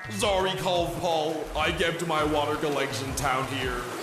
Sorry, golfball. I kept my water collection down here.